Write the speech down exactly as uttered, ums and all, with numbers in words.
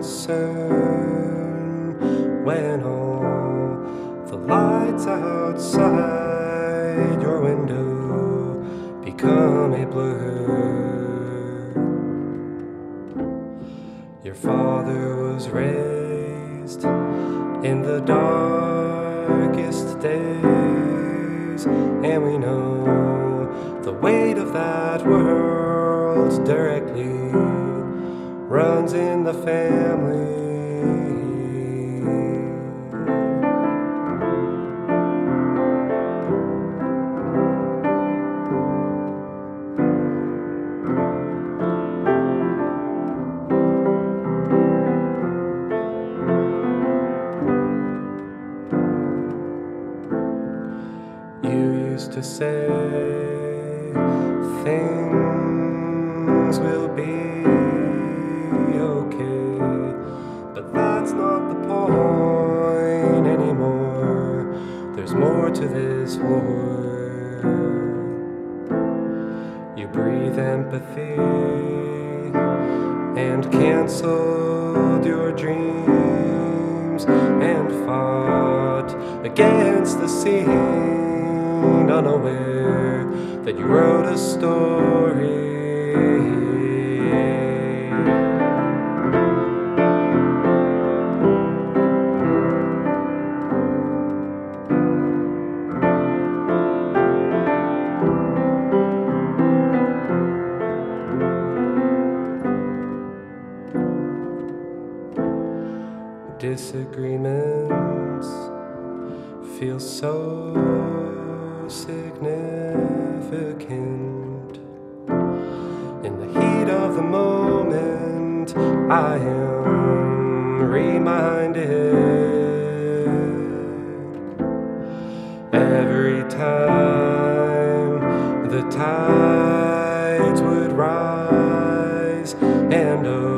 concern when all the lights outside your window become a blur. Your father was raised in the darkest days, and we know the weight of that world directly runs in the family. You used to say things will be okay, but that's not the point anymore. There's more to this war. You breathe empathy and canceled your dreams and fought against the scene, unaware that you wrote a story. Disagreements feel so significant. In the heat of the moment, I am reminded every time the tides would rise and oh,